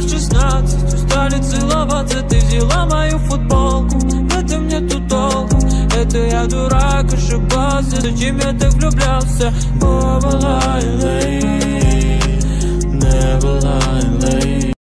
в 16 устали целоваться, ты взяла мою футболку. В этом нету толку, это я дурак, ошибался. Зачем я так влюблялся? Never lying late.